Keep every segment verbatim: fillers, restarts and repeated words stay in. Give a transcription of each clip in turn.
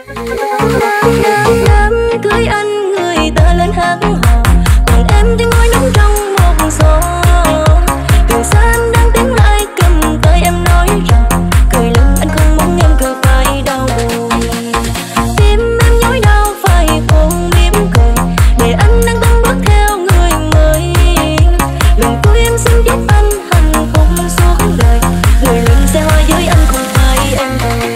Đám cưới anh người ta lên hát hò, còn em tiếng nói nóng trong một gió. Từ xa anh đang tiến lại cầm tay em nói rằng cười lưng anh không muốn em cười phải đau buồn. Tim em nhói đau phải ôm mỉm cười để anh đang từng bước theo người mới. Lần cuối em xin giúp anh hạnh phúc suốt đời, người luôn sẽ hoa với anh không phải em thôi.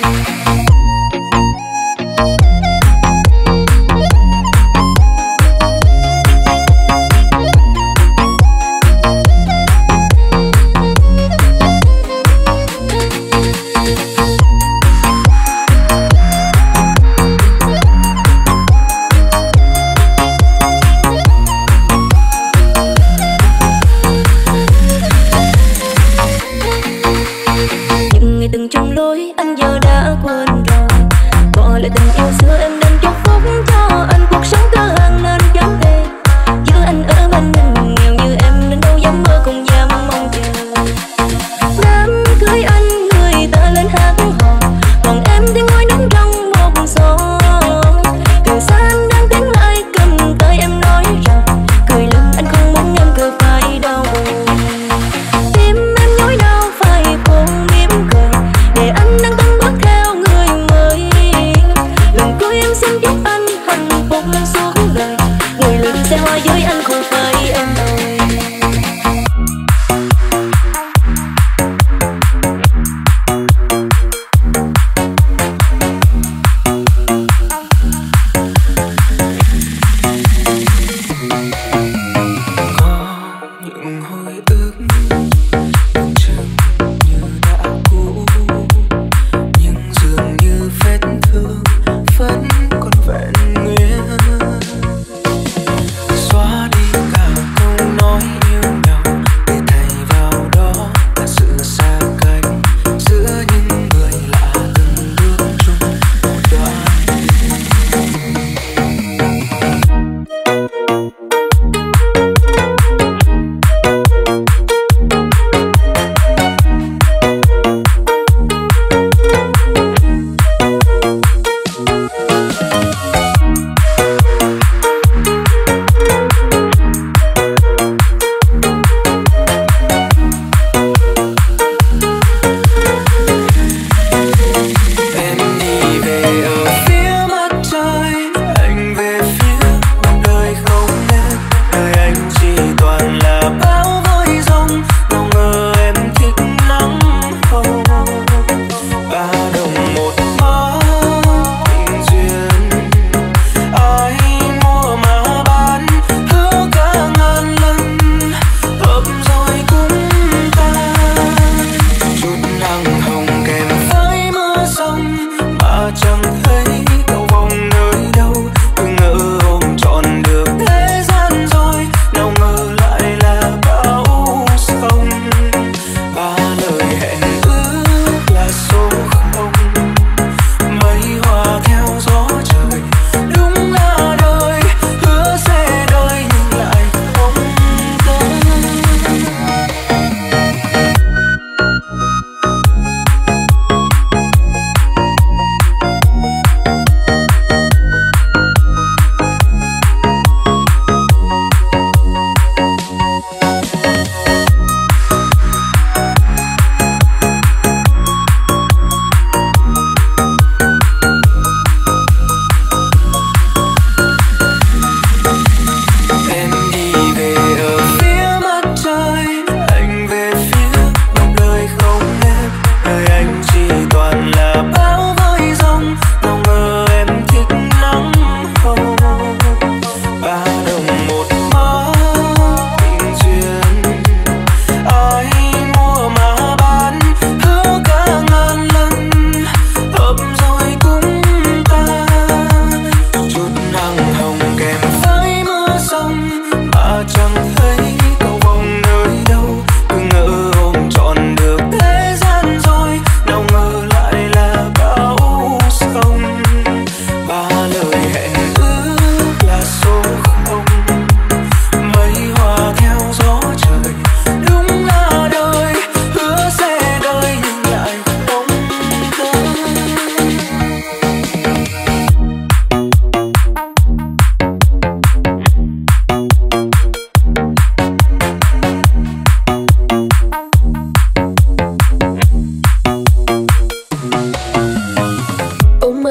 Từng trong lối anh giờ đã quên rồi, bỏ lại tình yêu xưa em đang chúc phúc cho anh cuộc sống cơ hàng nên chẳng thể giữ anh ở bên mình. Nghèo như em nên đâu dám mơ không dám mong chờ. Đám cưới anh người ta lên hát hò, còn em tiếng nói nóng trong một gió. Từ xa anh đang tiến lại cầm tay em nói rằng cười lưng anh không muốn em cười phải đau buồn. Tim em nhói đau phải ôm mỉm cười để anh đang từng bước theo người mới. Lần cuối em xin giúp anh hạnh phúc suốt đời, người luôn sẽ hoa với anh không phải em thôi.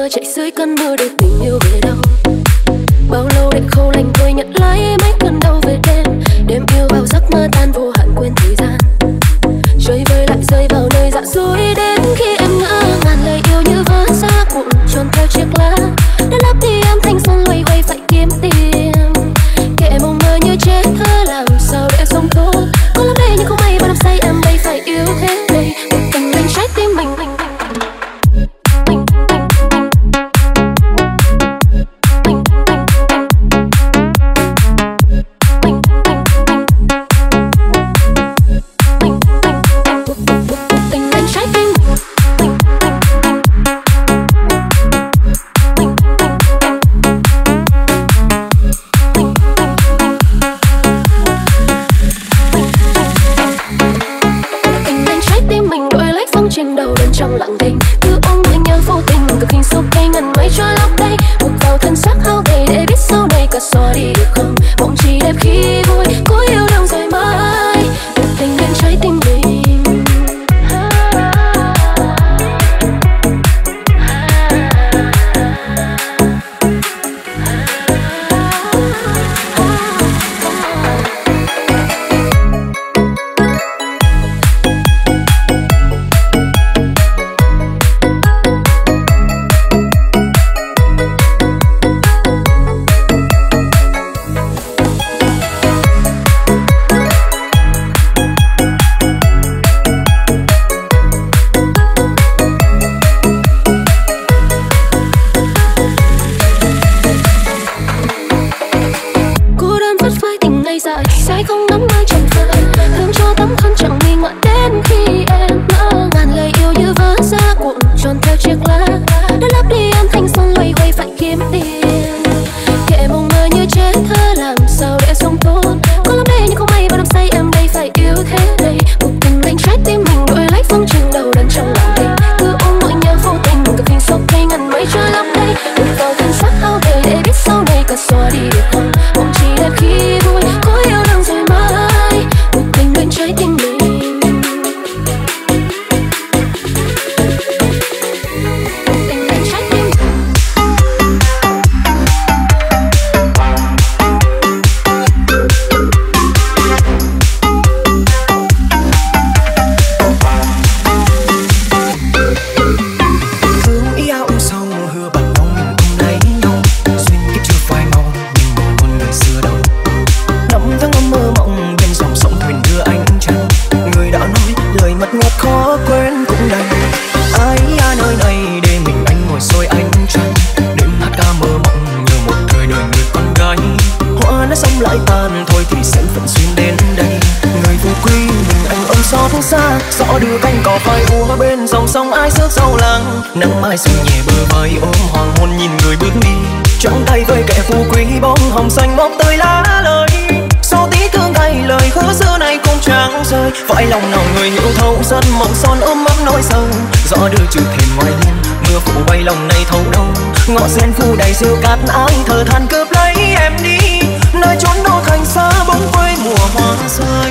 mơ chạy dưới cơn mưa để tình yêu về đâu. Bao lâu để khâu lành thôi nhận lấy mấy cơn đau về đêm. Đêm yêu vào giấc mơ tan vô hạn quên thời gian. Chơi vơi lại rơi vào nơi dạ dối đến khi em ngỡ ngàng. Lời yêu như vỡ ra cuộn tròn theo chiếc lá đã lấp đi em thanh xuân loay hoay phải kiếm tìm. Kệ mộng mơ như chết thơ làm sao để sống tốt. Có lắm đây nhưng không may bao năm say em đây phải yêu thế này. Một tình mình trái tim mình mình nắng mai xuân nhẹ bờ vai ôm hoàng hôn nhìn người bước đi. Trong tay với kẻ phú quý bông hồng xanh bóc tươi lá lời. Sau tí thương ngày lời hứa xưa này cũng chẳng rơi. Phải lòng nào người hiểu thấu dân mộng son ôm ấm nỗi sâu. Gió đưa trừ thềm ngoài hiên mưa phủ bay lòng này thấu đâu. Ngọ sen phủ đầy rêu cát ái thở than cướp lấy em đi. Nơi chốn đô thành xa bóng quê mùa hoa rơi.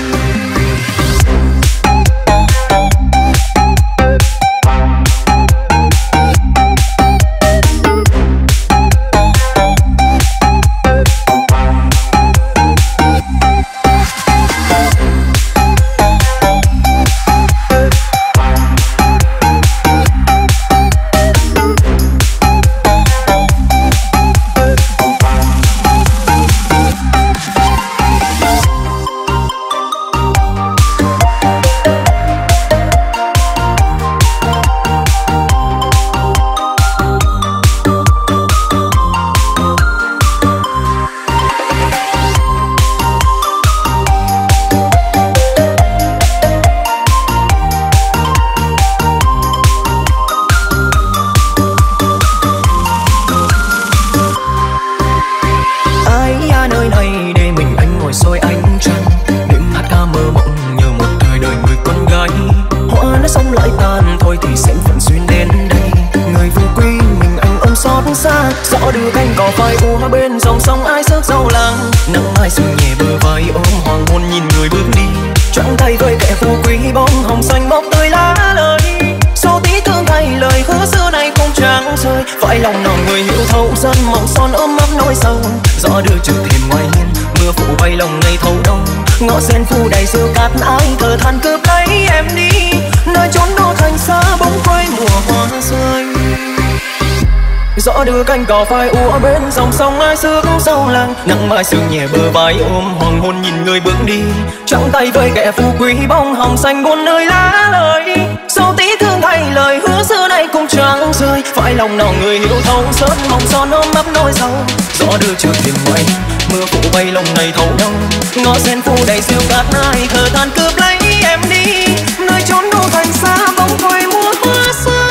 Gió đưa cánh cỏ phai úa bên dòng sông ai sức giàu làng. Nắng mai xuân nhẹ bờ vai ôm hoàng hôn nhìn người bước đi. Choáng tay với kẻ phú quý bông hồng xanh bóc tươi lá lời. Sau tí thương ngày lời hứa xưa này cũng trắng rơi. Phải lòng nào người hiểu thấu dân mong son ôm ấp nỗi sầu. Gió đưa trừ thềm ngoài hiên, mưa phụ bay lòng ngây thấu đông. Ngõ sen phủ đầy rêu cát ai thở than cướp lấy em đi. Nơi chốn đô thành xa bóng quay mùa hoa rơi. Gió đưa cánh cỏ phai úa bên dòng sông ai sương sâu lắng. Nắng mai sương nhẹ bờ vai ôm hoàng hôn nhìn người bước đi. Trắng tay với kẻ phú quý bóng hồng xanh buồn nơi lá lời. Sâu tí thương thay lời hứa xưa nay cũng trắng rơi. Phải lòng nào người hiểu thấu sớt mong son ôm ấp nỗi sầu. Gió đưa trừ thềm ngoài mưa phụ bay lòng này thấu đông. Ngõ sen phủ đầy rêu cát ai thở than cướp lấy em đi. Nơi chốn đô thành xa bóng quay mùa hoa rơi.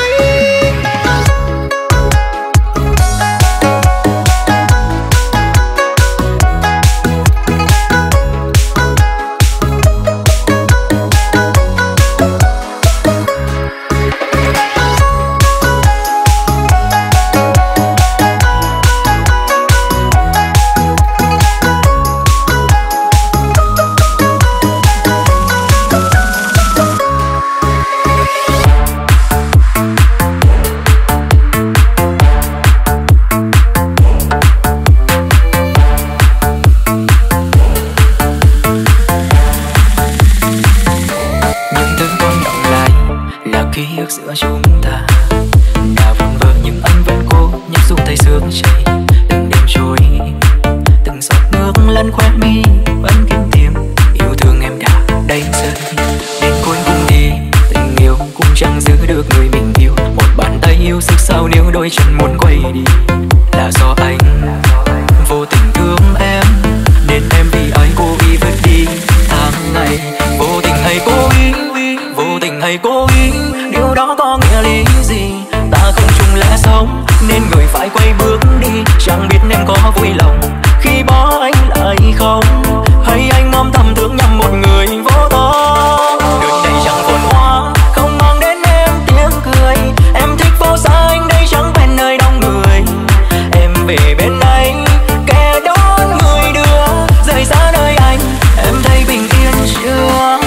Giữa chúng ta đã vun vỡ nhưng anh vẫn cố nhấp dù tay sương chảy. Từng đêm trôi, từng giọt nước lăn khóe mi vẫn kiếm tìm yêu thương em đã đây rơi. Đến cuối cùng đi tình yêu cũng chẳng giữ được người mình yêu. Một bàn tay yêu sức sao nếu đôi chân muốn quay đi. Là do anh vô tình thương em nên em vì ai cố ý vứt đi tháng ngày. Vô tình hay cố ý, vô tình hay cố ý, điều đó có nghĩa lý gì? Ta không chung lẽ sống nên người phải quay bước đi. Chẳng biết em có vui lòng khi bỏ anh lại không, hay anh âm thầm thương nhầm một người vô tâm. Đời này chẳng phồn hoa, không mang đến em tiếng cười. Em thích phố xa anh đây chẳng quen nơi đông người. Em về bên anh kẻ đón người đưa rời xa nơi anh. Em thấy bình yên chưa?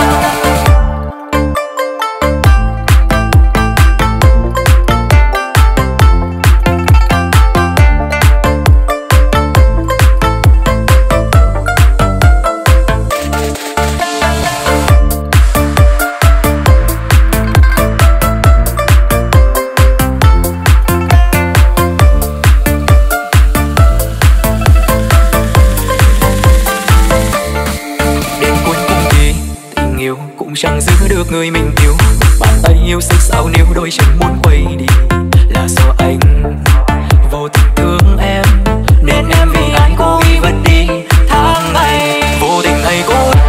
Chẳng giữ được người mình yêu. Bàn tay yêu sức sao nếu đôi chân muốn quay đi. Là do anh vô tình thương em nên em vì anh cố ý vứt đi tháng ngày. Vô tình hay cố ý.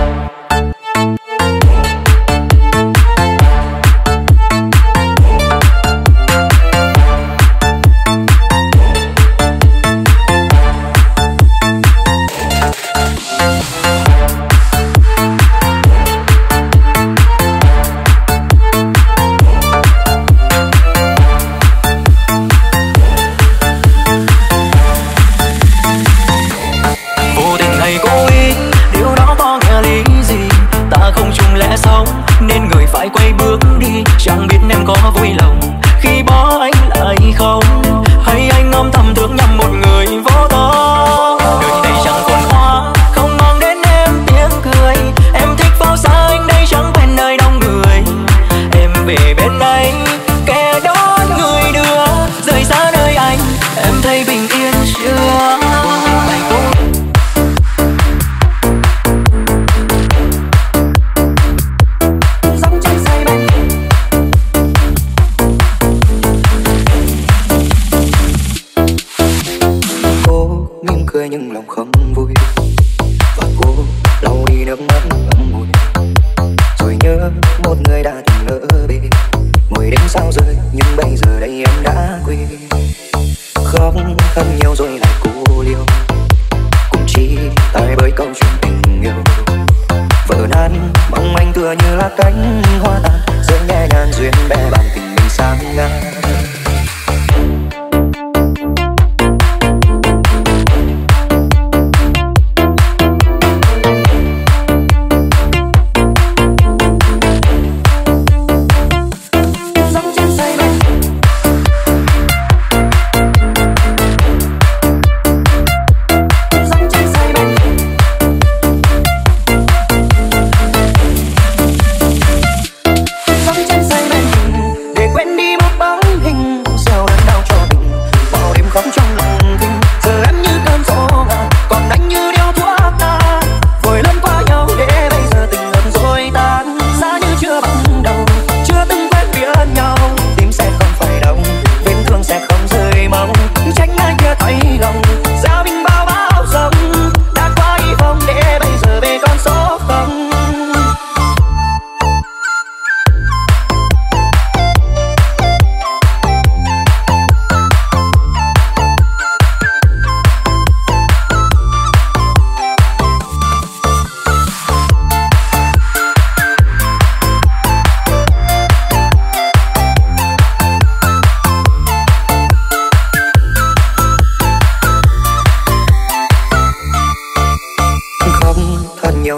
Phải quay bước đi, chẳng biết em có vui lòng khi bỏ anh lại không, hay anh âm thầm thương nhầm một người vô tâm. Đời này chẳng phồn hoa, không mang đến em tiếng cười. Em thích phố xa anh đây chẳng quen nơi đông người. Em về bên anh kẻ đón người đưa rời xa nơi anh. Em thấy bình yên chưa? Nhưng lòng không vui và cô lau đi nước mắt ngậm ngùi. Rồi nhớ một người đã từng lỡ bề, ngồi đến sao rơi nhưng bây giờ đây em đã quên. Khóc thật nhiều rồi lại cô liêu, cũng chỉ tại bởi câu chuyện tình yêu vỡ nan mong manh tựa như là cánh hoa tàn, rơi nhẹ nhàng duyên bè bàn tình mình sang ngang.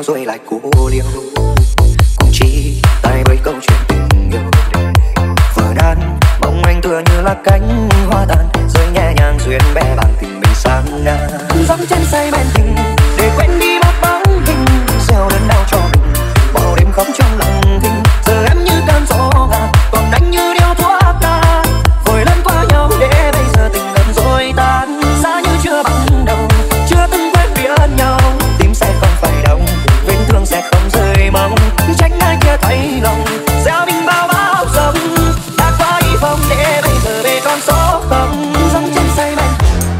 nhau rồi lại cố liêu, cũng chỉ tại bởi câu chuyện tình yêu vỡ tan. Mong anh tựa như là cánh hoa tàn rơi nhẹ nhàng duyên bé bằng tình mình sang ngang. Dẫm chân say men tình để quên đi một bóng hình, gieo đơn đau cho mình bao đêm khóc trong lòng thinh. Giờ em như cơn gió ngạt, còn anh như điếu thuốc ta, vội lăn qua nhau để bây giờ tình gần rồi tan. Xa như chưa ban đầu, chưa từng quen biết nhau, tim sẽ không phải đau, vết thương sẽ không rơi mong. Trách ai kia thấy lòng gieo mình bao bão giông, đã qua y phong để bây giờ về con số không. Dẫm chân say men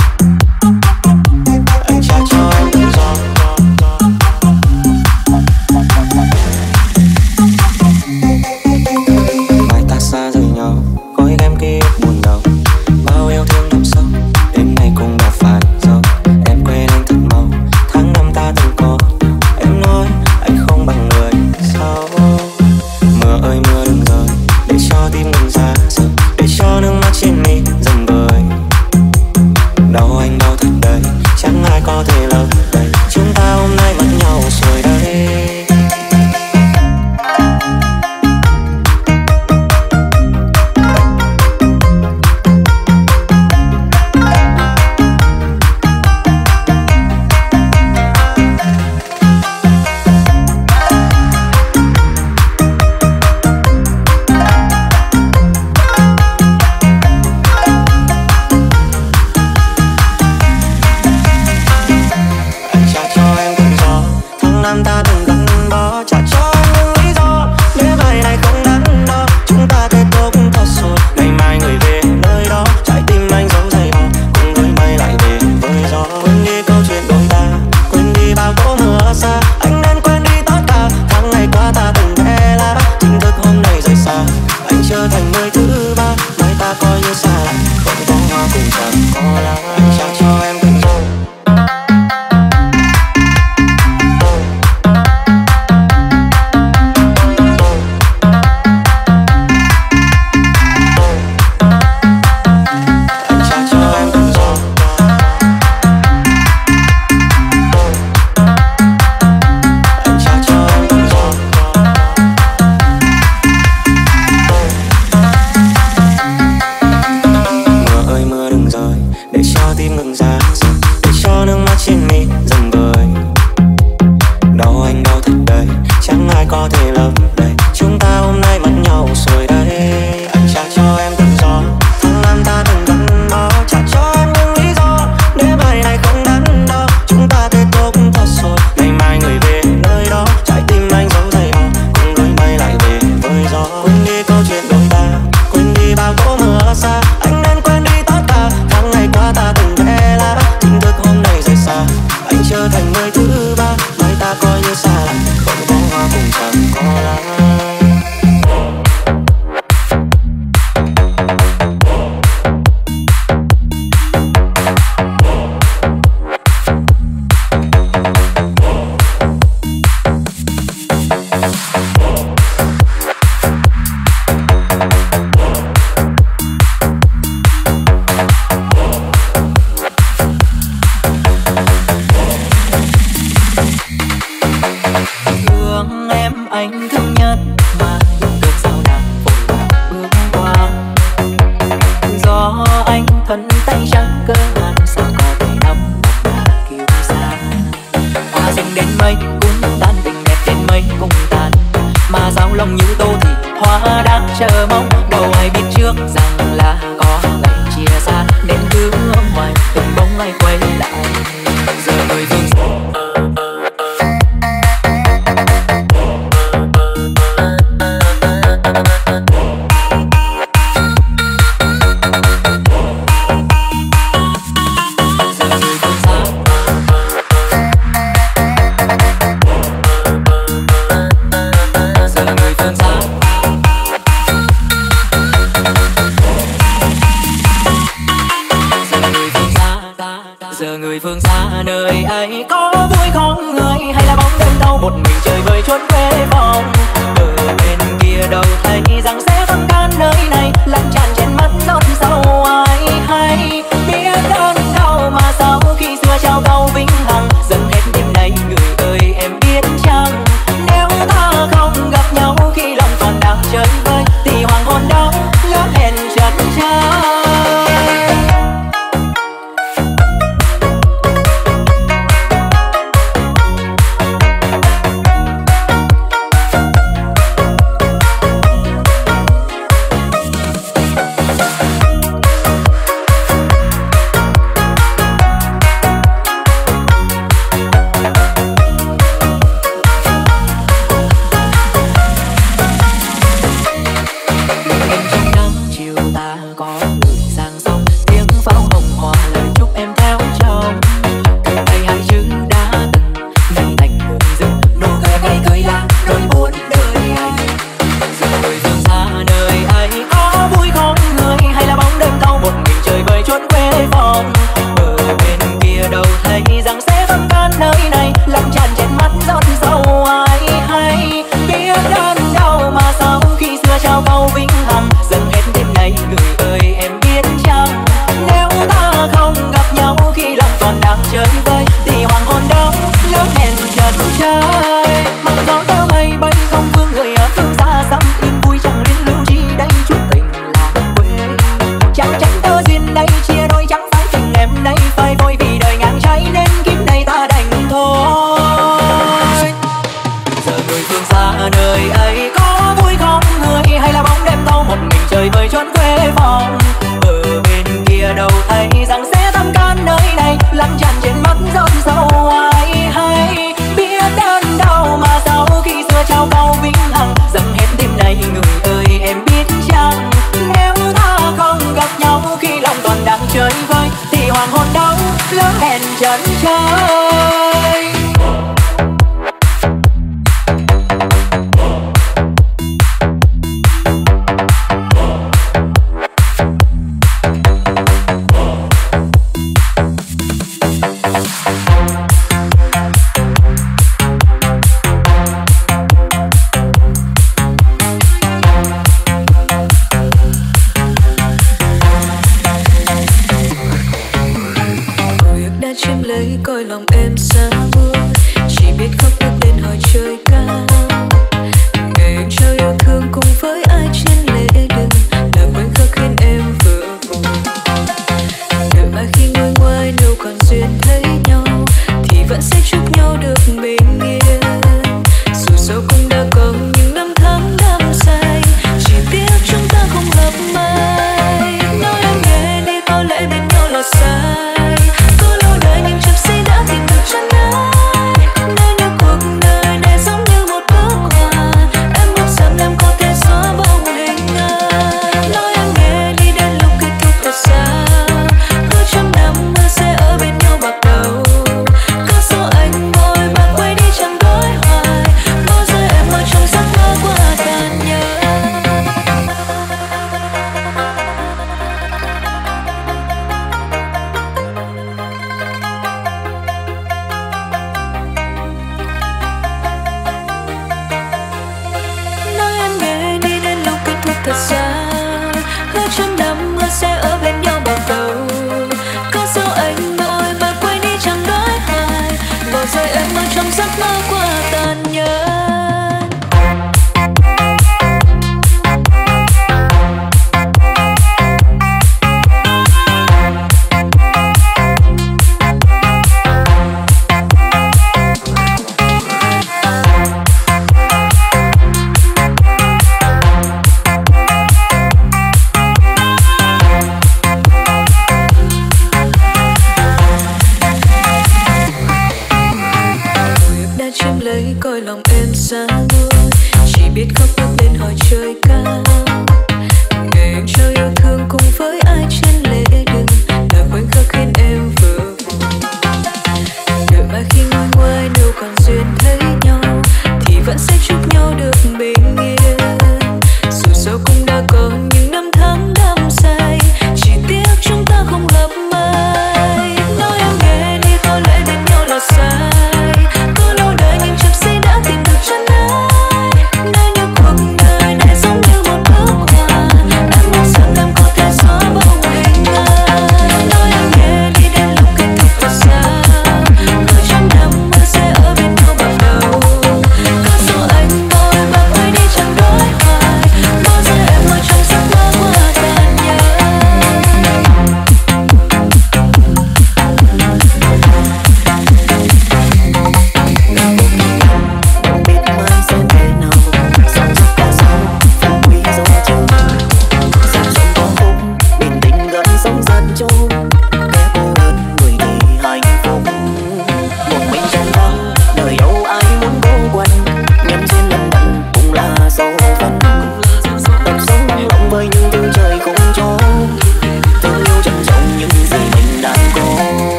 anh trao cho em tự do. Mai ta xa rời nhau, gói ghém ký ức buồn đầu, bao yêu thương thầm sâu đến nay cũng đã phải rồi. Em quên anh thật mau, tháng năm ta từng có nhau. Em nói anh không bằng người sau. Mưa ơi mưa đừng rơi, để cho tim ngừng ra rơi, để cho nước mắt trên mi dần vơi. Đau anh đau thật đấy, chẳng ai có thể lấp đầy. Chúng ta hôm nay mất nhau rồi đây. Biết lăn tràn trên mắt rộn sâu. Ai hay biết đớn đau mà sau khi xưa trao câu vĩnh hằng dâng hết đêm nay. Người ơi em biết chăng nếu ta không gặp nhau khi lòng còn đang chơi vơi thì hoàng hôn đâu lỡ hẹn chân trời. Coi lòng em xa bước chỉ biết khóc bước lên hỏi trời cao. Ngày anh trao yêu thương cùng với ai trên lễ đường là khoảnh khắc khiến em vỡ vùng. Đợi mãi khi ngồi ngoài đâu còn duyên thấy nhau thì vẫn sẽ chúc nhau được bình yên. Dù sao cũng đã có những năm tháng đắm say, chỉ tiếc chúng ta không hợp mai. Nói em nghe đi, có lẽ bên nhau là sai.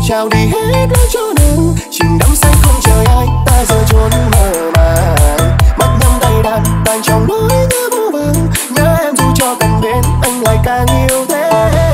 trao đi hết lối cho nắng chìm đắm say không chờ ai ta giờ trốn mơ màng mắt nhắm tay đàn tan trong nỗi nhớ vô vàng nhớ em dù cho cần bên anh lại càng yêu thêm.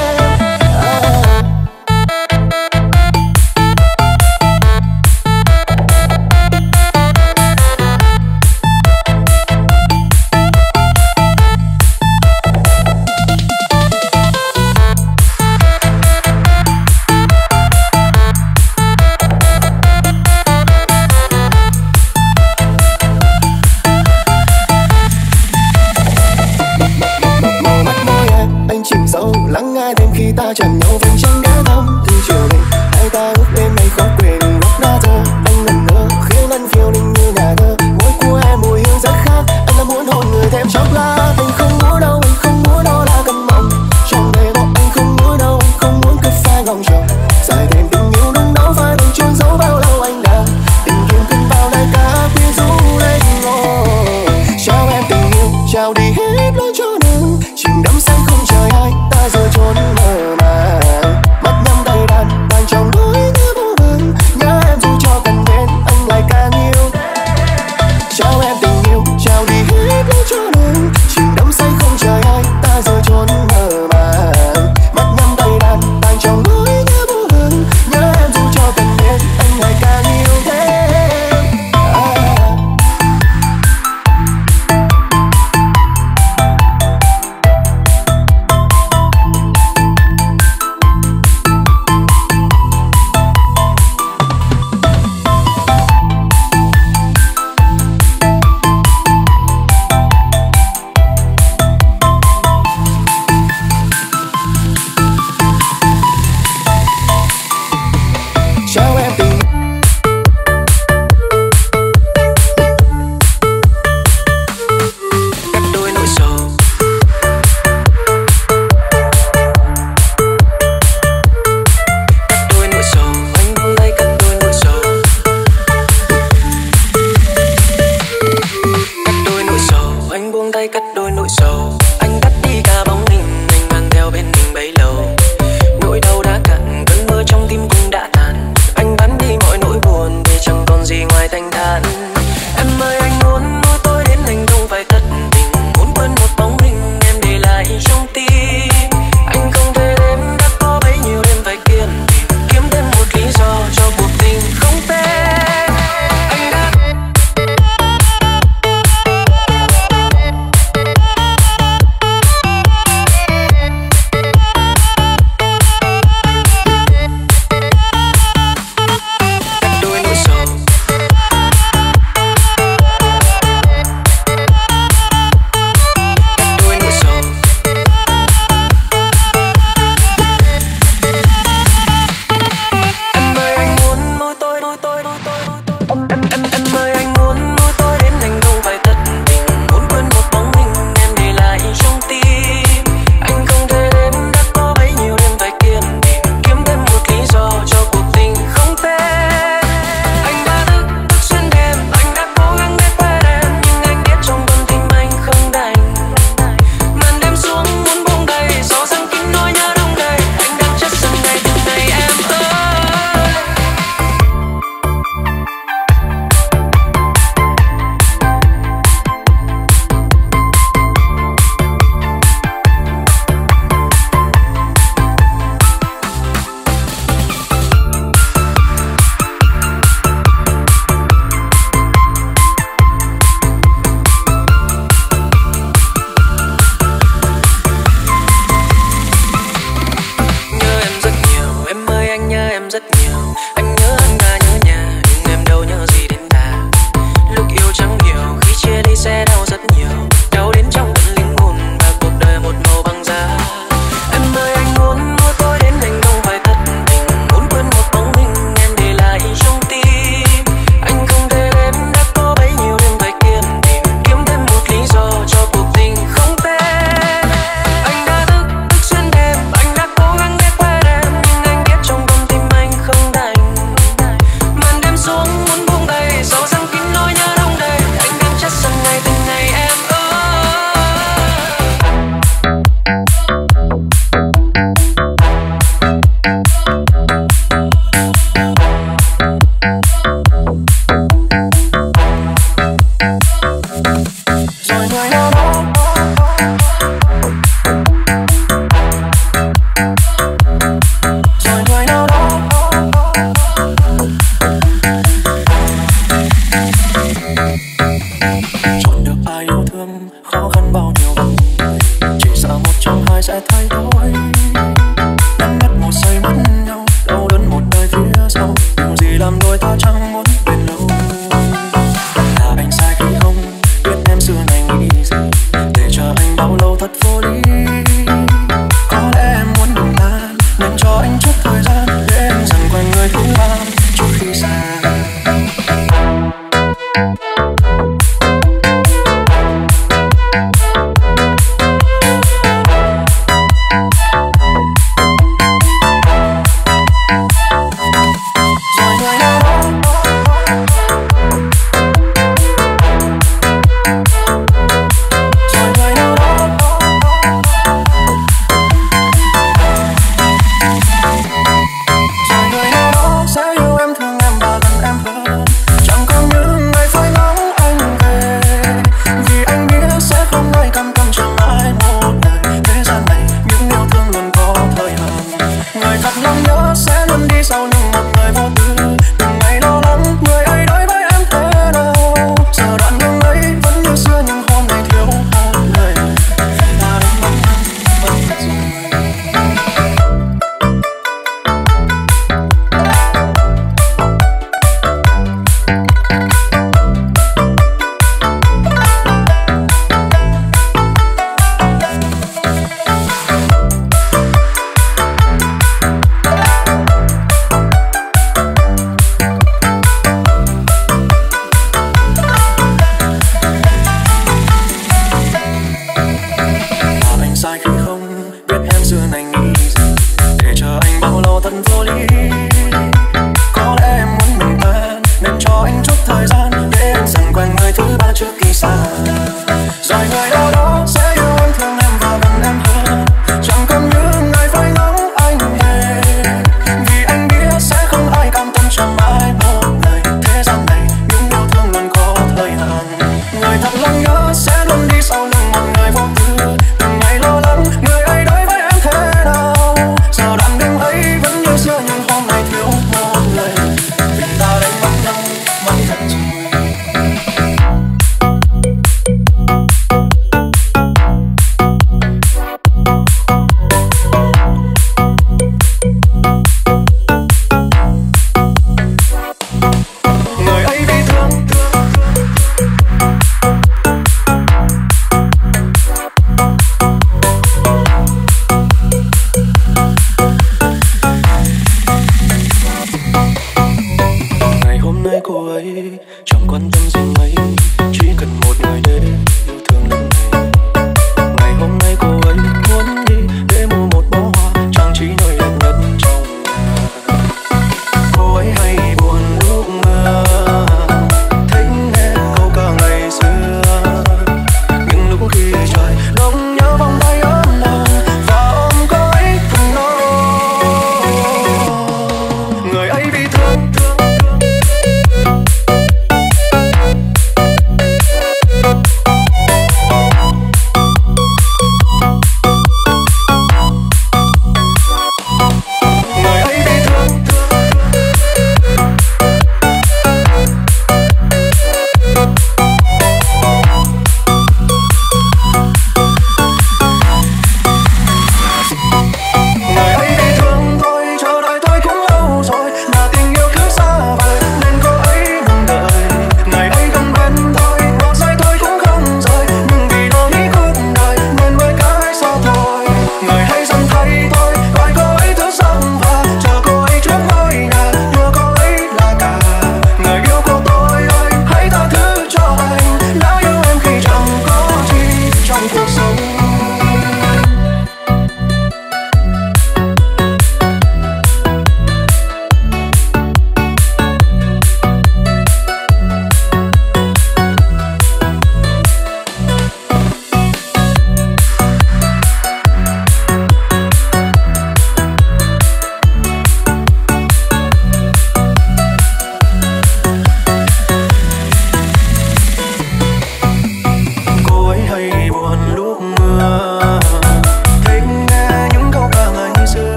Ta chạm nhau vẫn chẳng đã thăm từ chiều nay hai ta ước đêm nay khó quên góc đá thơ anh ngẩn ngơ khiến anh phiêu linh như nhà thơ môi của em mùi hương rất khác anh đã muốn hôn người thêm chốc lát anh không muốn đâu anh không muốn đó là cơn mộng trong đêm anh không muốn đâu anh không muốn cứ phải ngóng chờ dài thêm tình yêu nung nấu phải đừng chôn giấu bao lâu anh đã tình kiên cưng bao đại ca quyến rũ lên ngồi trao em tình yêu trao đi hết lối cho nắng chìm đắm say không chờ ai ta giờ trốn mơ màng mắt nhắm tay đàn tan trong nỗi nhớ vô vàng nhớ em dù cho cần bên anh lại càng yêu trao em tình yêu trao đi hết lối cho nắng chìm đắm say không chờ ai ta giờ trốn mơ màng mắt nhắm tay đàn tan trong nỗi nhớ vô vàng nhớ em dù cho cần bên anh lại càng yêu thêm à. Trao em tình cắt đôi nỗi sầu cắt đôi nỗi sầu anh buông tay cắt đôi nỗi sầu cắt đôi nỗi sầu anh buông tay cắt đôi nỗi sầu anh cắt đi cả bóng hình anh mang theo bên mình bấy lâu nỗi đau đã cạn cơn mơ trong tim cũng đã tàn anh bắn đi mọi nỗi buồn để chẳng còn gì ngoài thanh thản em ơi anh muốn môi tôi đến anh không phải thất tình muốn quên một bóng hình em để lại trong tim anh không thể đếm đã có bấy nhiêu đêm phải kiên tìm kiếm thêm một lý do cho cuộc tình không tên anh đã cắt đôi nỗi sầu cắt đôi nỗi sầu em ơi anh muốn môi tôi môi tôi môi tôi em em em em ơi anh muốn môi tôi đến anh không phải thất tình muốn quên một bóng hình em để lại trong tim anh không thể đếm đã có bấy nhiêu đêm phải kiên tìm kiếm thêm một lý do cho cuộc tình không tên anh đã thức thức xuyên đêm anh đã cố gắng để quên em nhưng anh biết trong con tim anh không đành màn đêm xuống muốn buông tay gió giăng kín nỗi nhớ đông đầy anh đang chất dần ngày từng ngày em ơi. Nhớ em rất nhiều em ơi anh nhớ em rất nhiều anh nhớ anh đã nhớ nhà nhưng em đâu nhớ gì đến ta lúc yêu chẳng hiểu khi chia ly sẽ đau rất nhiều đau đến trong tận linh hồn và cuộc đời một màu băng giá em ơi anh muốn môi tôi đến anh không phải thất tình muốn quên một bóng hình em để lại trong tim anh không thể đếm đã có bấy nhiêu đêm phải kiên tìm kiếm thêm một lý do cho cuộc tình không tên anh đã thức thức xuyên đêm anh đã cố gắng để quên em nhưng anh biết trong con tim anh không đành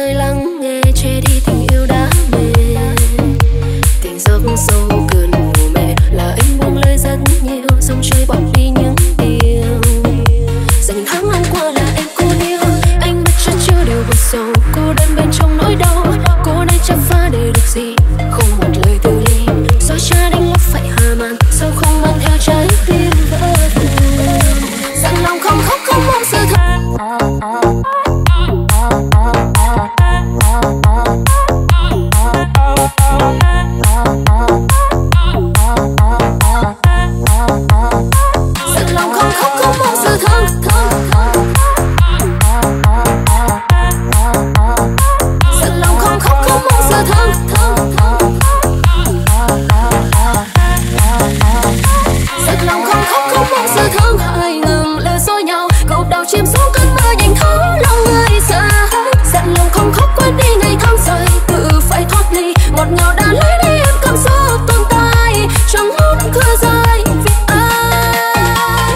ơi lắng nghe che đi tình yêu đã mềm. Tình giấc sâu cơn ngủ mê là anh buông lời rất nhiều, sông chơi bỏ đi những điều. Giờ những tháng năm qua là em cô yêu, anh biết chắc chưa điều buồn sầu. Cô đơn bên trong nỗi đau, cô đây chấp phá để được gì? Không một lời từ ly, gió cha đánh lúc phải hà màn, sao không mang theo trái tim vỡ vụn. Dặn lòng không khóc không mong sự thật. Dặn lòng không khóc không mong sự thương thương. Dặn lòng không khóc không mong sự thương thương. Dặn lòng không khóc không mong sự thương. Hãy ngừng lừa dối nhau, cậu đào chìm xuống cơn mơ nhìn thấu lòng người xa. Dặn lòng không khóc quên đi ngày tháng rời, tự phải thoát ly ngọt ngào đã lấy đi em cảm xúc tồn tại, chẳng muốn khơi rơi vì ai.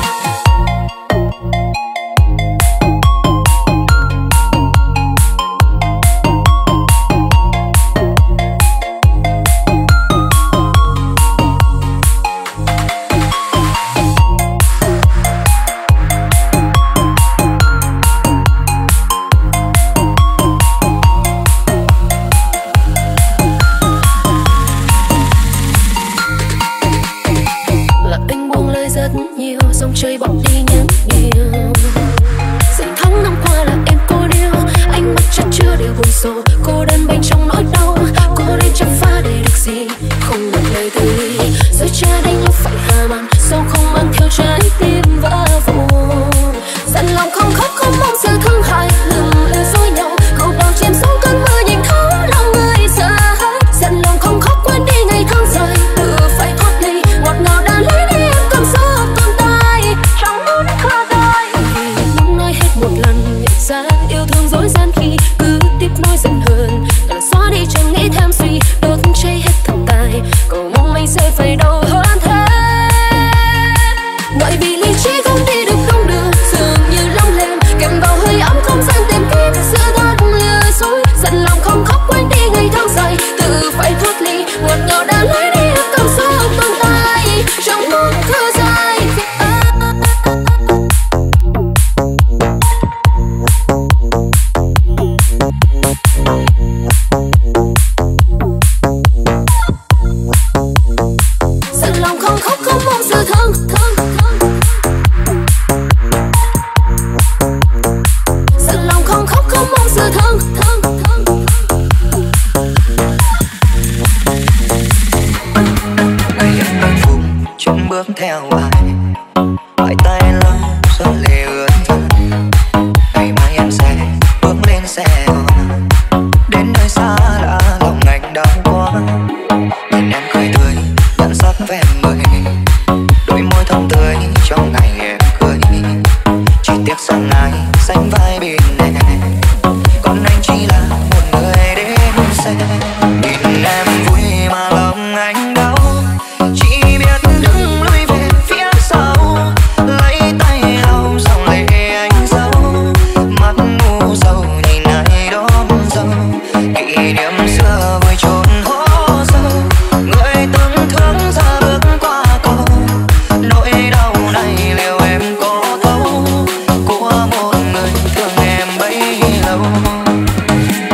Là anh buông lời rất nhiều, dòng chơi bỏ đi những điều. Dành tháng năm qua là em cô điêu, anh mắt chắc chưa đều buồn sầu. Cô đơn bên trong nỗi đau, cô đây chấp phá để được gì? Không một lời từ ly, rồi cha đánh lúc phải hà màn, sao không mang theo trái tim vỡ vụn. Dặn lòng không khóc không mong sự thương hại, đừng lừa dối nhau, cậu đào chìm xuống cơn mơ nhìn thấu lòng người xa. Dặn lòng không khóc quên đi ngày tháng rời, tự phải thoát ly ngọt ngào đã lấy đi em cảm xúc tồn tại, chẳng muốn khơi rơi. Vì muốn nói hết một lần nhận ra yêu thương dối gian khi cứ tiếp nối giận hờn, là xóa đi chẳng nghĩ thêm suy đốt cháy hết thực tại. Cậu mong mình sẽ phải đau hơn thế, bởi vì lý trí không đi được đông đường, dường như lông lên kèm vào hơi ấm không gian tìm kiếm sự thật lừa dối. Dặn lòng không khóc quên đi ngày tháng dài, tự phải thoát ly ngọt ngào đã lấy đi em cảm xúc tồn tại, chẳng muốn khơi dài vì ai. Dặn lòng không khóc không mong sự thương thương. Dặn lòng không khóc không mong sự thương thương thương. Ngày em đang vùng chân bước theo ai, hai tay lắm giọt lệ ướt vàng. Ngày mai em sẽ bước lên xe đến nơi xa lạ, lòng anh đau quá. Nhìn em cười tươi nhận sắc vẻ mười, đôi môi thơm tươi trong ngày em cười. Chỉ tiếc rằng ai sánh vai bên em, còn anh chỉ là một người đến xe. Nhìn em vui mà lòng anh đau, chỉ biết đứng lùi về phía sau, lấy tay lau dòng lệ anh dâu. Mắt ngu sầu nhìn ai đón dâu, kỷ niệm xưa vùi chôn hố sâu. Người từng thương ra bước qua cầu, nỗi đau này liệu em có thấu, của một người thương em bấy lâu.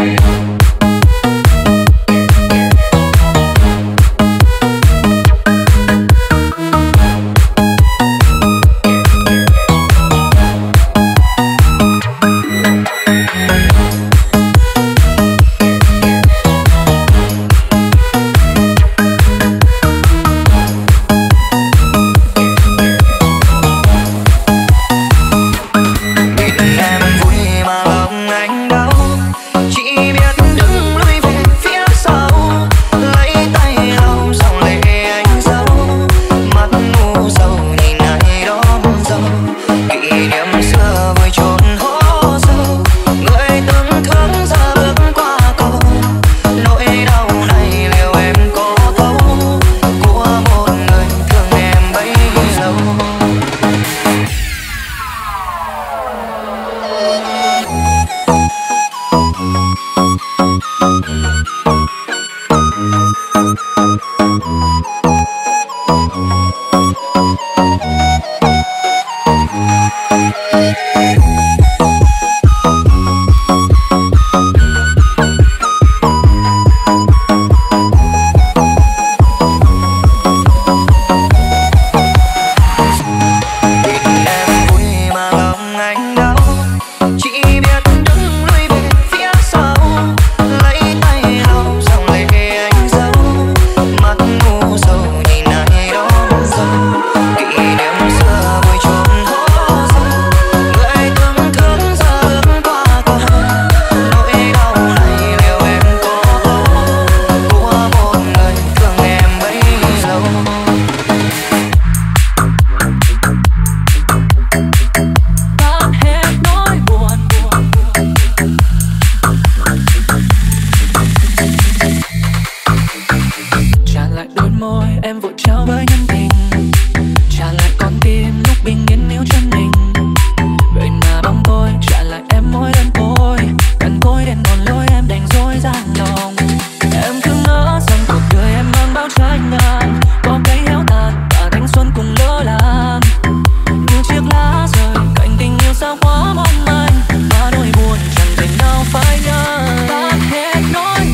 dối gian lòng. Em cứ ngỡ rằng cuộc đời em mang bao trái ngang, có cây héo tàn và thanh xuân cùng lỡ làng. Như chiếc lá rơi cạnh tình yêu sao quá mong manh, mà nỗi buồn chẳng thể nào phai nhạt. Ta hết nói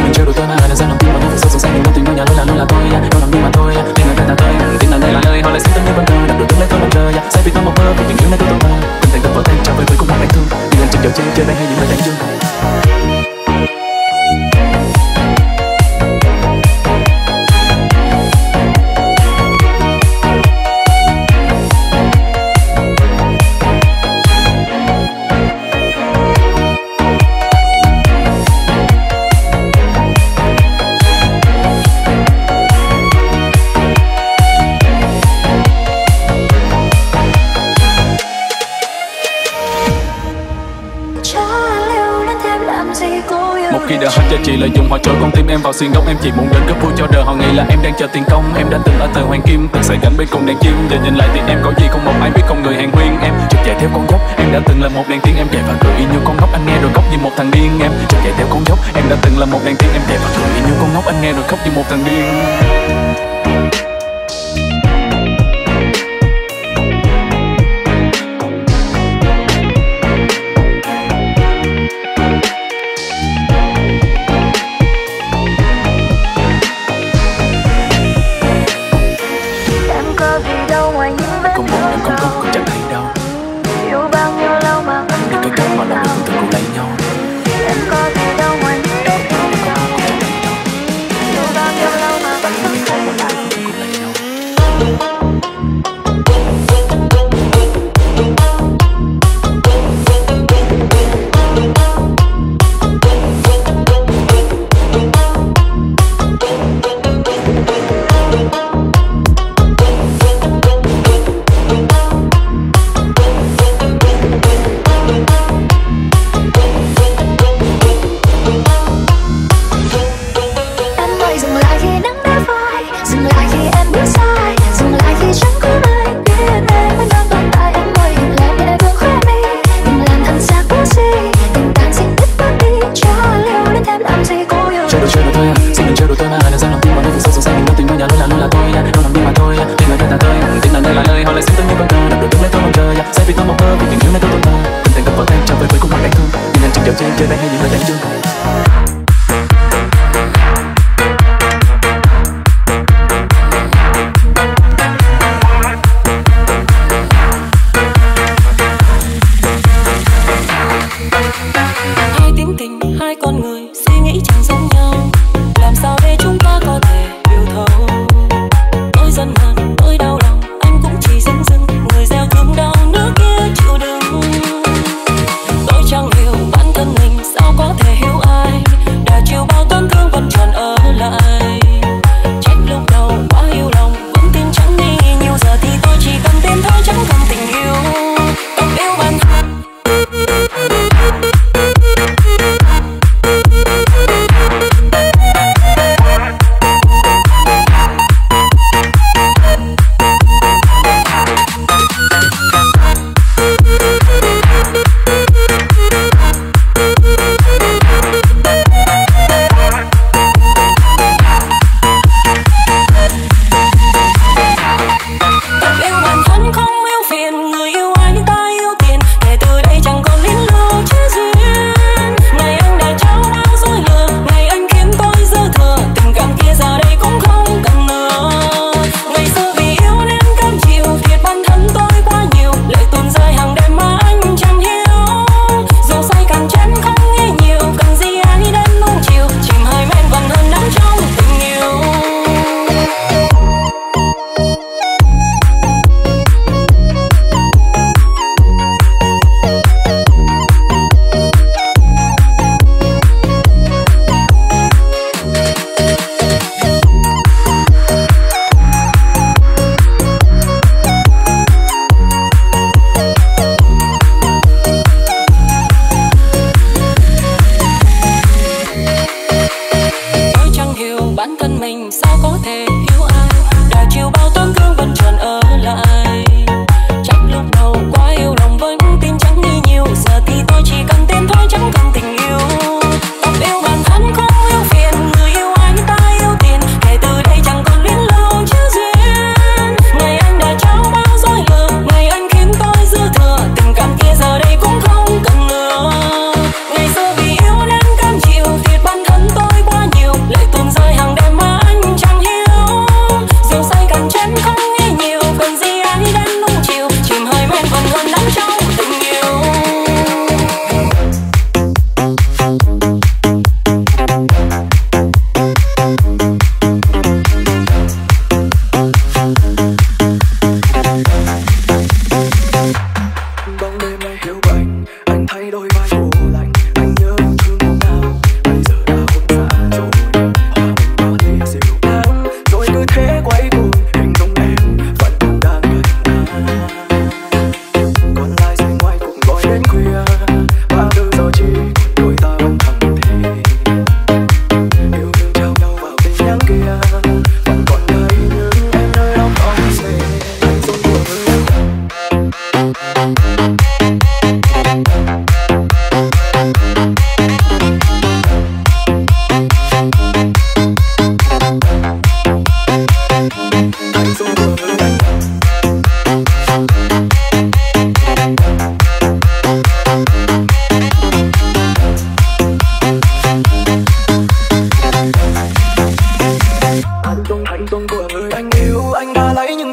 đừng trêu đùa tôi mà đừng dám lòng tin vào những việc sâu xa những tình đôi nhà luôn là luôn là tôi đâu làm đi mà thôi tình người ta tơi tin là đây là nơi họ lại xin tôi như con thơ đặt được đứng lên tôi mong chờ say vì tôi mộng mơ vì tình yêu này tôi tồn tại tình thành tâm vỡ tan trao về với cùng một anh thương đi lên trên chợ chơi chơi bay hay những lời đánh dương. Một khi đã hết cho chị lợi dụng họ trôi con tim em vào xuyên góc em chỉ muốn đến cấp vui cho đời họ nghĩ là em đang chờ tiền công em đã từng ở thời hoàng kim từng xây cảnh bên cùng đàn chim giờ nhìn lại thì em có gì không một ai biết không người hàng huyên em chợt chạy theo con dốc em đã từng là một đàn tiên em chạy và cười y như con ngốc anh nghe rồi khóc như một thằng điên em chợt chạy theo con dốc em đã từng là một đàn tiên em chạy và cười y như con ngốc anh nghe rồi khóc như một thằng điên. Hai tiếng tình, hai con người suy nghĩ chẳng giống nhau, làm sao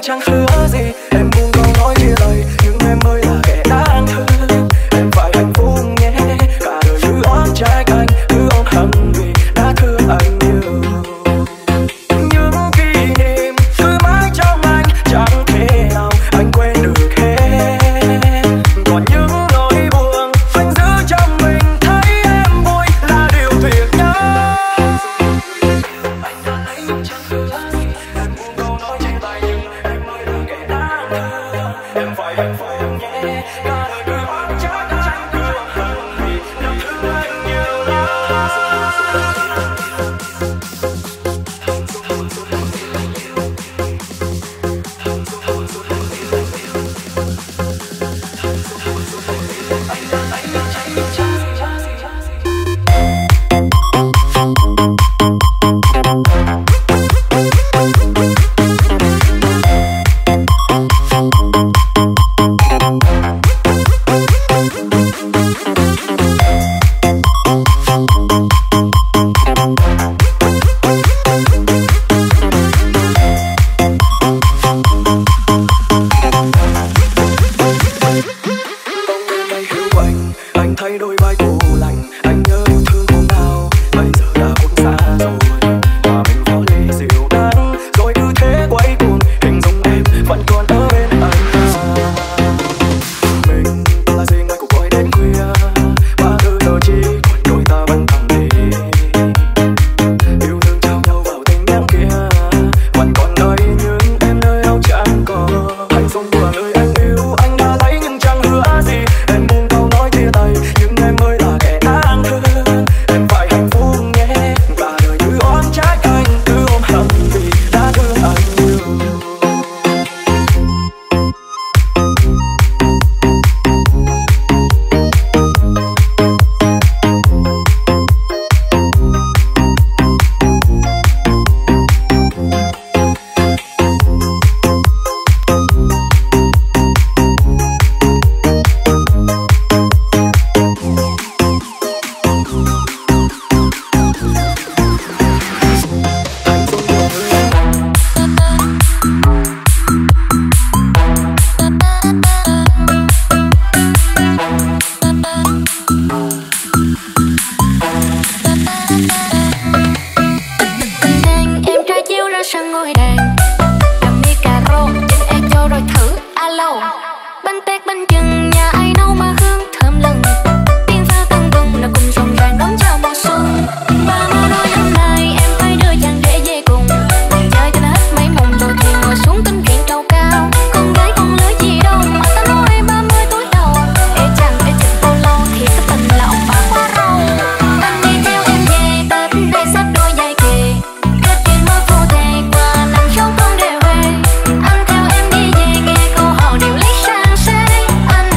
chẳng hứa gì. Em buông câu nói chia tay nhưng em mới là kẻ đáng thương. Em phải hạnh phúc nhé, cả đời cứ oán trách anh, cứ ôm hận vì đã thương anh nhiều. Những kỷ niệm cứ mãi trong anh, chẳng thể nào anh quên được hết. Còn những nỗi buồn anh giữ trong mình, thấy em vui là điều tuyệt nhất. Anh đã thấy nhưng chẳng hứa gì. Em buông câu nói chia tay nhưng em mới là kẻ đáng thương. Em phải hạnh phúc nhé, cả đời cứ oán trách anh, cứ ôm hận vì đã thương anh nhiều lắm. Anh thay đôi vai cô lạnh, anh nhớ yêu thương hôm nào bây giờ đã buông xa rồi. Và mình có ly rượu đắng rồi cứ thế quay cuồng, hình dung em vẫn còn ở bên anh. Mình là gì ngày cuộc gọi đến khuya, ba thứ giờ chỉ còn đôi ta vẫn thầm đi. Yêu thương trao nhau vào tình em kia, vẫn còn đây nhưng em nơi đâu chẳng còn. Hạnh phúc của người em yêu anh đã thấy nhưng chẳng hứa gì. Em buông câu nói chia tay nhưng em mới là kẻ đáng thương. Em phải hạnh phúc nhé, cả đời cứ oán trách anh, cứ ôm hận vì đã thương anh nhiều. Anh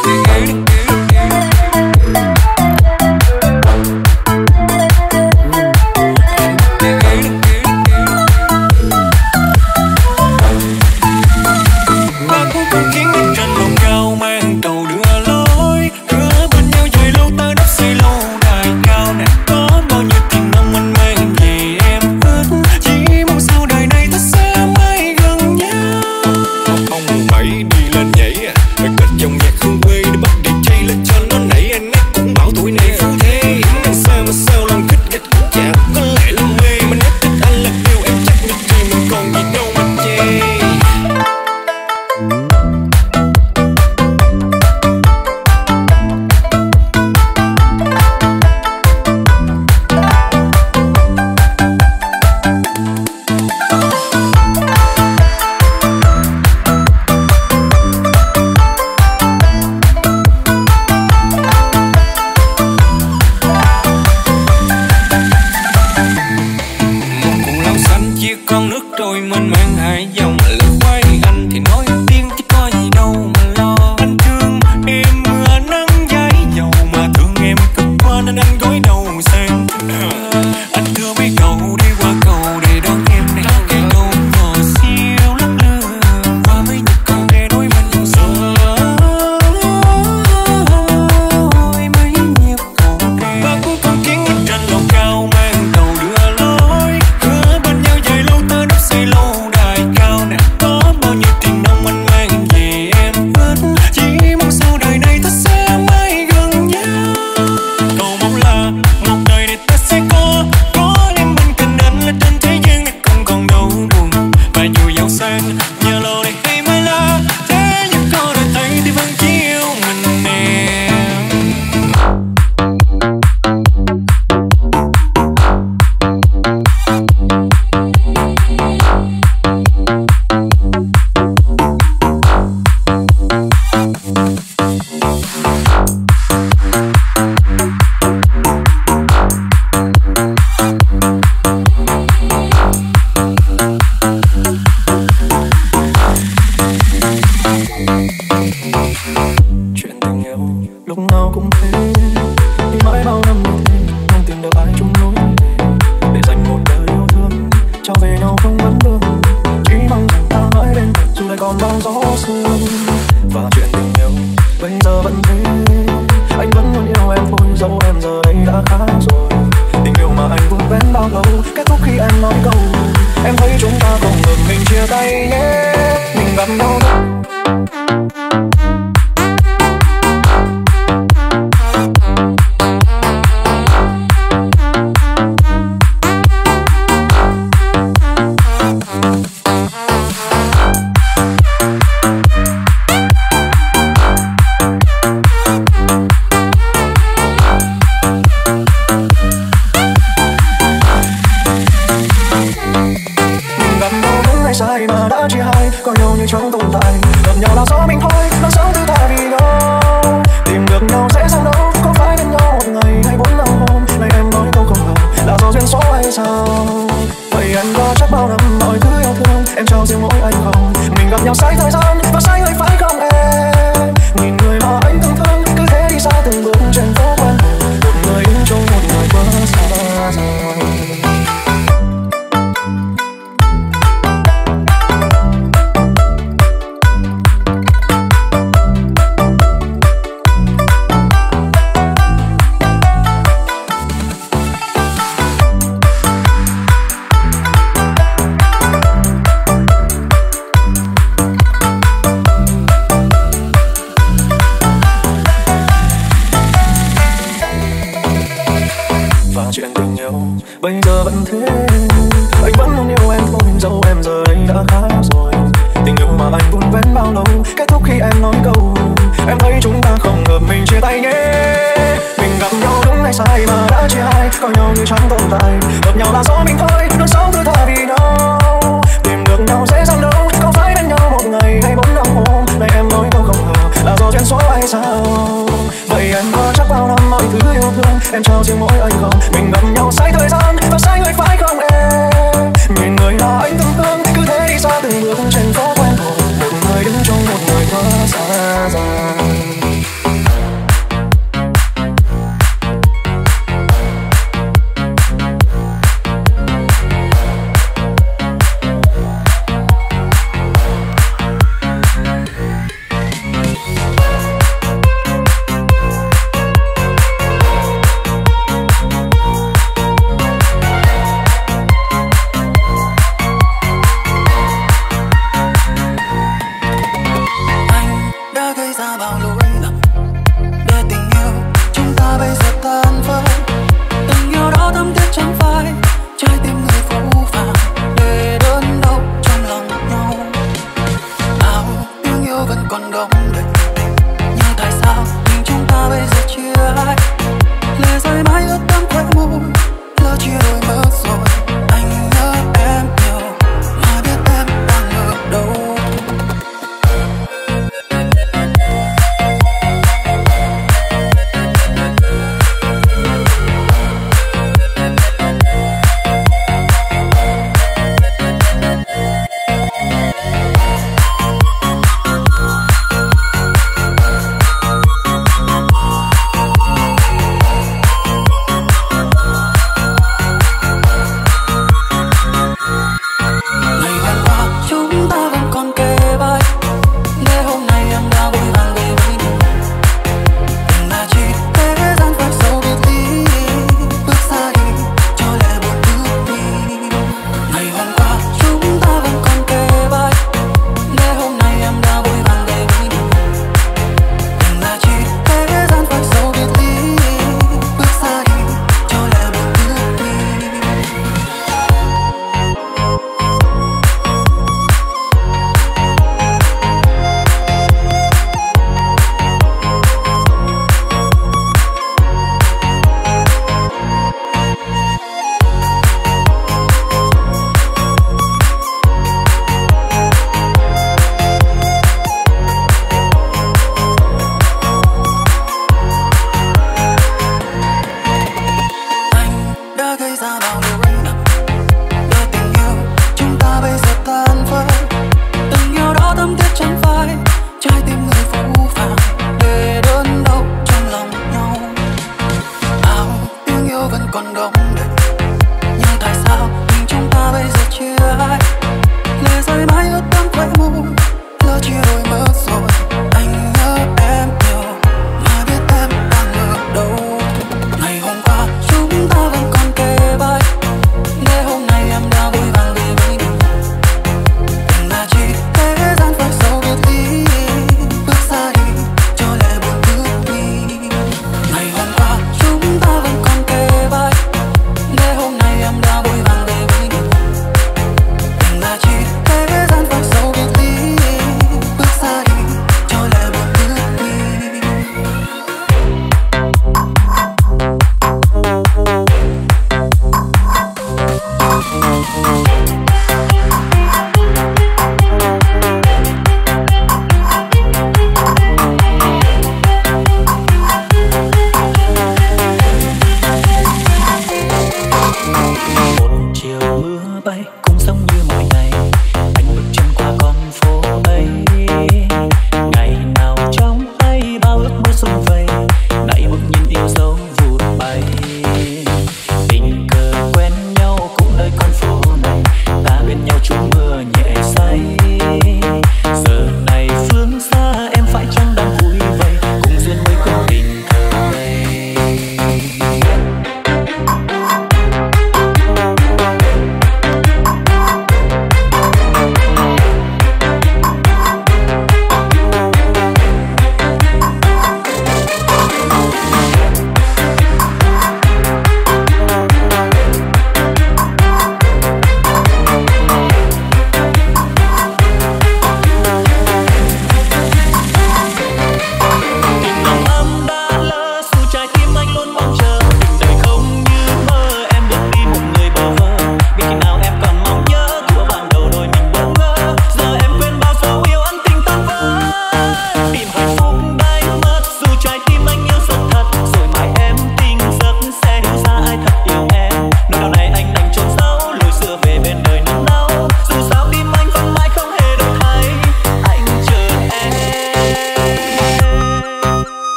từng bước trên phố quen thuộc, một người đứng trong một người quá xa dài. bây giờ tan vỡ. Tình yêu đó thấm thiết chẳng phai, trái tim người phũ phàng để đớn đau trong lòng nhau. Bao tiếng yêu vẫn còn đong đầy, nhưng tại sao tình chúng ta bây giờ chia hai? Lệ rơi mãi ướt đẫm khóe môi, lỡ chia đôi mất rồi. Anh nhớ em nhiều mà biết em đang ở đâu.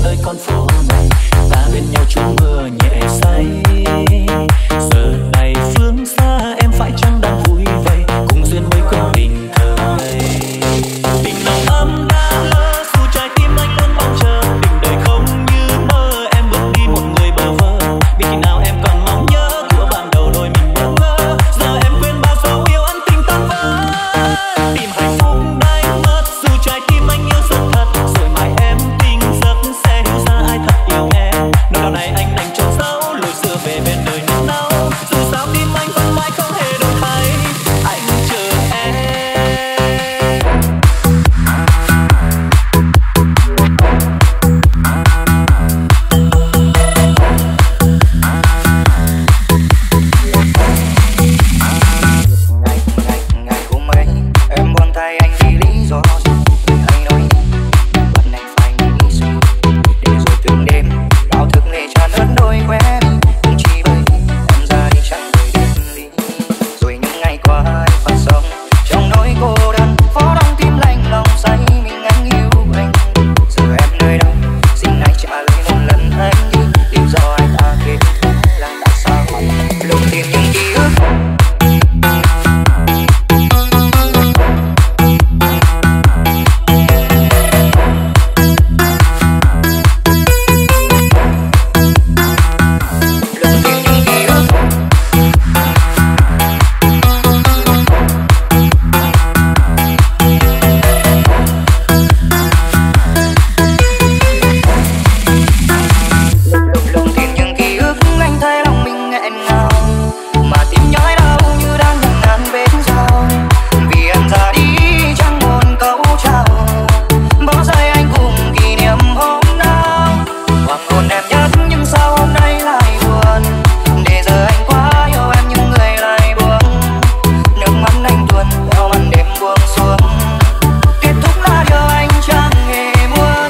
nơi con phố này, ta bên nhau trú mưa nhẹ say. Giờ này phương xa em phải chăng đang vui vậy, cùng duyên mới quên tình thời. Tình nồng ấm đã lỡ, dù trái tim anh luôn mong chờ. Tình đời không như mơ, em bước đi một người bơ vơ. Biết khi nào em còn mong nhớ của ban đầu đôi mình bỡ ngỡ. Giờ em quên bao dấu yêu ân tình tan vỡ. Tìm hạnh phúc đánh mất, dù trái tim anh yêu rất thật. Rồi mai em tỉnh giấc sẽ hiểu ra ai thật yêu em. Nỗi đau này anh đành trốn giấu, lối xưa về bên đời nắng nâu. Dù sao tim anh vẫn mãi không hề đổi thay, anh chờ em. Ngày ngày ngày hôm ấy em buông tay anh vì lý do gì anh nói đi, vẫn anh phải nghĩ suy để rồi từng đêm bao thức lệ tràn ướt đôi khóe mi. Cũng chỉ bởi vì em ra đi chẳng đời đêm đi, rồi những ngày qua anh phải sống trong nỗi cô đơn, phố đông tim lạnh lòng say mình anh yêu anh. Giờ em nơi đâu xin hãy trả lời một lần anh đi, lý do anh đã kết thúc là tại sao lúc tìm những ký ức. Lùng tìm những ký ức anh thấy lòng mình nghẹn ngào, mà tìm nhói đau như đang ngần ngàn bên dao. Vì em ra đi chẳng một câu chào, bỏ rơi anh cùng kỷ niệm hôm nào. Hoàng hôn đẹp nhất nhưng sao hôm nay lại buồn, để giờ anh quá yêu em nhưng người lại buông. Nước mắt anh tuôn theo màn đêm buông xuống, kết thúc là điều anh chẳng hề muốn.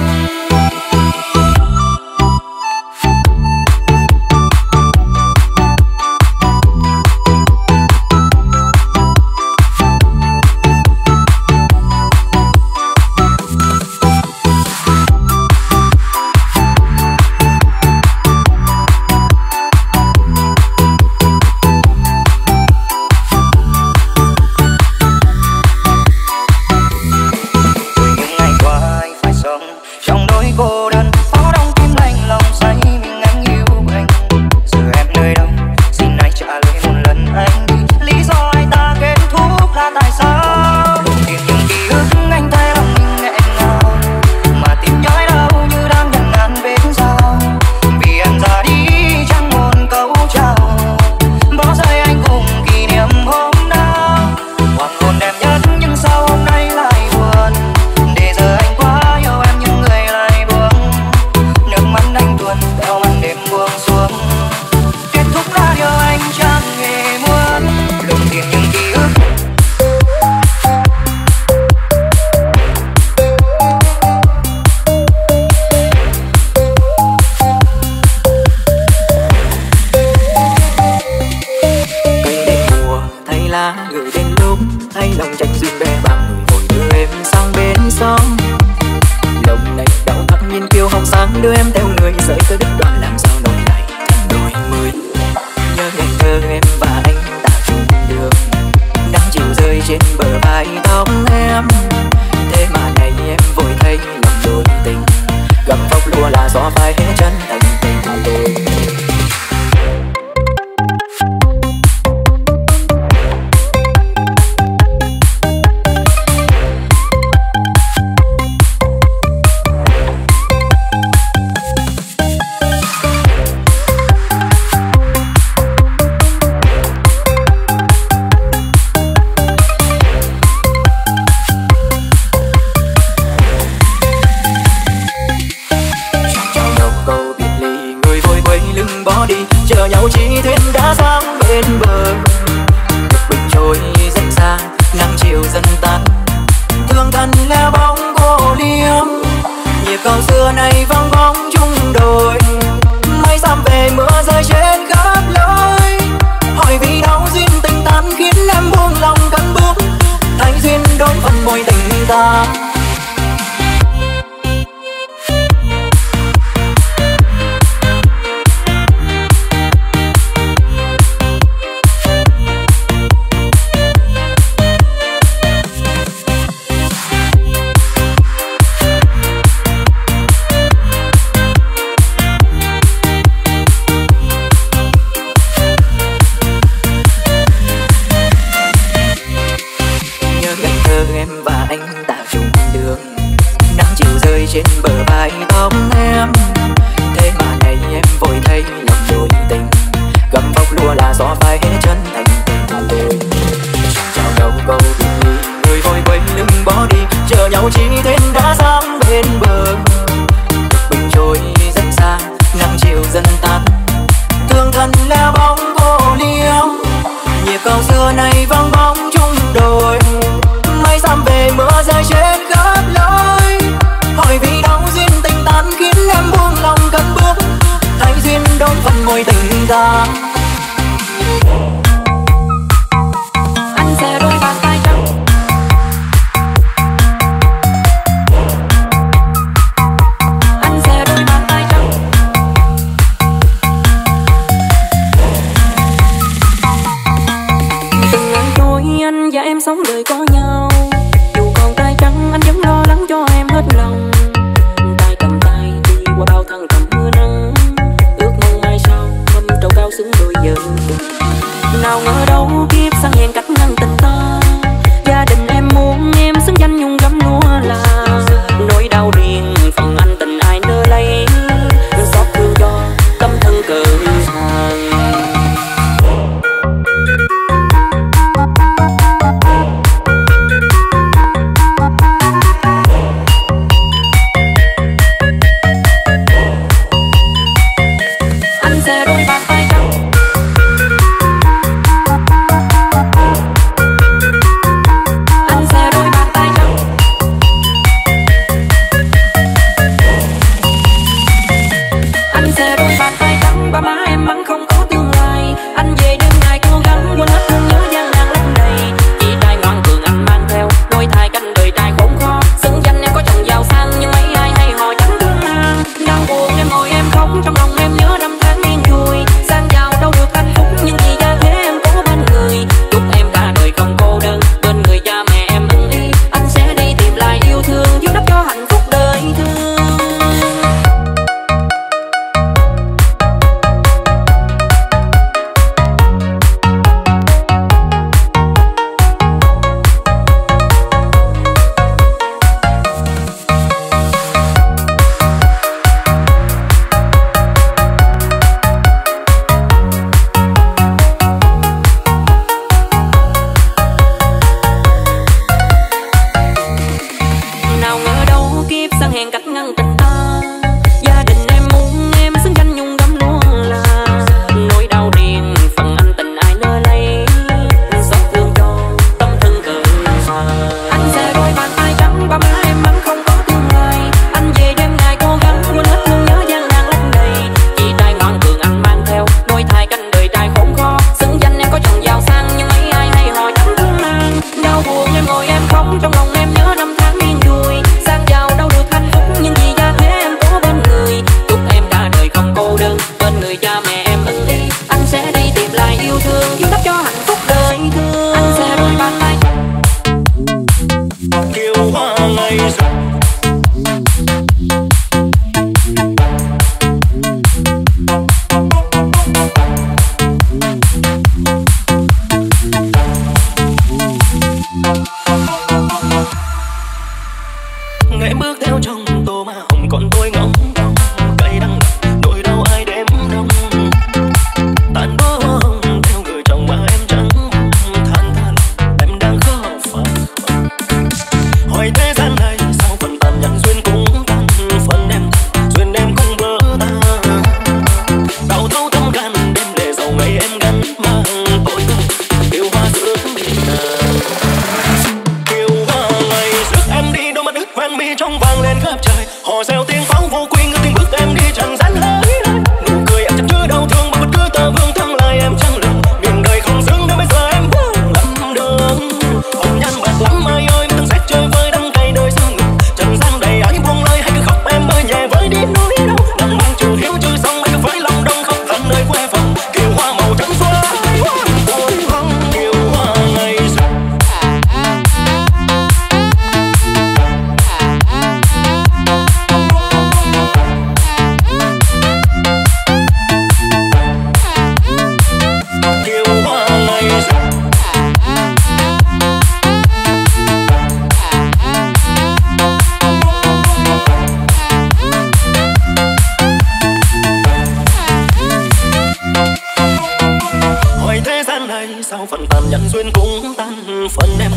Rồi những ngày qua anh phải sống trong nỗi cô đơn, phố đông tim lạnh lòng say mình anh yêu anh. Giờ em nơi đâu xin hãy trả lời một lần anh đi, lý do anh ta kết thúc là tại sao. Tìm những ký ức anh thấy lòng mình nghẹn ngào, mà tìm nhói đau như đang ngần ngàn bên dao. Vì em ra đi chẳng một câu chào, bỏ rơi anh cùng kỷ niệm hôm nào. Hoàng hôn đẹp nhất nhưng sao hôm nay lại buồn, để giờ anh quá yêu em nhưng người lại buông. Nước mắt anh tuôn theo màn đêm buông xuống, kết thúc là điều anh chẳng hề muốn. Lùng tìm những ký ức. Cây đèn mùa thay lá gửi đến lúc thay lòng tranh duyên bé bằng người vội đưa em sang bên sông. Lòng này đau thắt nhìn kiêu hồng sáng đưa em theo người rời tới đứt đoạn, làm sao nỗi này thành đôi mươi. Nhớ ngày thơ em và anh ta chung đường, nắng chiều rơi trên bờ vai tóc em. Thế mà này em vội thấy lòng đôi tình, gặp phóc lúa là gió phai hết chân thành tình tôi. Chờ nhau chỉ thuyền đã sang bên bờ, nước bình trôi dần xa, nắng chiều dần tan. Thương thân lẻ bóng cô liêm, nhịp cầu xưa này vắng bóng chung đồi. Mây xăm về mưa rơi trên khắp lối, hỏi vì đâu duyên tình tan khiến em buông lòng cất bước, thành duyên đón phần môi tình ta. xóa phai hết chân thành tình. Chào đầu câu biệt ly, người vội quay lưng bỏ đi, chờ nhau chỉ thêm đá sáng bên bờ. Bình trôi rất xa, nắng chiều dần tan, thương thân là bóng vô liêu. Nhịp cầu xưa nay vắng bóng chung đồi, mây xăm về mưa rơi trên khắp lối. Hỏi vì đâu duyên tình tan khiến em buông lòng cất bước, thay duyên đón phần môi tình ta. Anh sẽ đôi bàn tay trắng, anh sẽ đôi bàn tay trắng. Từng ngày trôi anh và em sống đời có nhau, dù còn tay trắng anh vẫn lo lắng cho em hết lòng. Tay cầm tay đi qua bao thăng trầm mưa nắng, ước mong mai sau mâm trầu cao xứng đôi vợ. Nào ngờ đâu kiếp sang hẹn cách ngăn tình ta, gia đình em muốn em xứng danh nhung gấm lúa là nỗi đau riêng phần anh tình ai nỡ lấy, xót thương cho tâm thân cờ hàng. Anh sẽ đôi bàn tay trắng, anh sẽ đôi bàn tay trắng. Anh sẽ đôi bàn tay trắng, ba má em mắng không có tương lai. Anh về đêm ngày cố gắng quên hết thương nhớ gian nan lắm đầy. Chị trai ngoan cường anh mang theo, đôi thai canh đời trai khốn khó. Xứng danh em có chồng giàu sang nhưng mấy ai hay họ chẳng thương mang. Đau buồn em ngồi em khóc, trong lòng em nhớ năm tháng yên vui. Sang giàu đâu được hạnh phúc nhưng vì gia thế em có bên người. Chúc em cả đời không cô đơn, bên người cha mẹ em ưng ý. Anh sẽ đi tìm lại yêu thương, giúp đắp cho hạnh phúc đời thương. nhau, phần tàn nhẫn duyên cũng tan, phần em